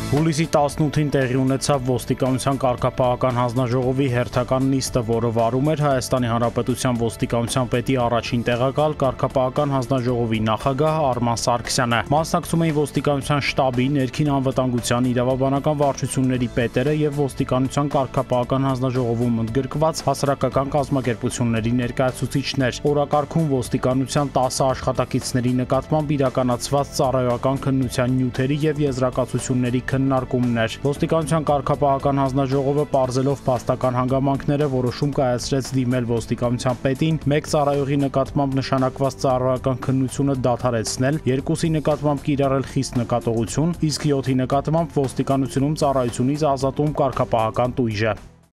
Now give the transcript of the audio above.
Հուլիսի 18-ին տեղի ունեցավ ոստիկանության կարգապահական հանձնաժողովի հերթական նիստը, որը վարում էր Հայաստանի Հանրապետության ոստիկանության պետի առաջին տեղակալ կարգապահական հանձնաժողովի նախագահ Արման Սարգսյանը։ Մասնակցում էին ոստիկանության շտաբի, ներքին անվտանգության, իրավաբանական վարչությունների պետերը եւ ոստիկանության կարգապահական հանձնաժողովում ընդգրկված հասարակական կազմակերպությունների ներկայացուցիչներ։ Օրակարգում ոստիկանության 10 աշխատակիցների նկատմամբ իրականացված ծառայական քննության նյութերի եւ եզրակացությունների քննարկումներ։ Ոստիկանության կարգապահական հանձնաժողովը պարզելով փաստական հանգամանքները որոշում կայացրեց դիմել ոստիկանության պետին մեկ ծառայողի նկատմամբ նշանակված ծառայական քննությունը դադարեցնել, երկուսի նկատմամբ կիրառել խիստ նկատողություն, իսկ 7-ի նկատմամբ ոստիկանությունում ծառայությունից ազատում կարգապահական տույժը։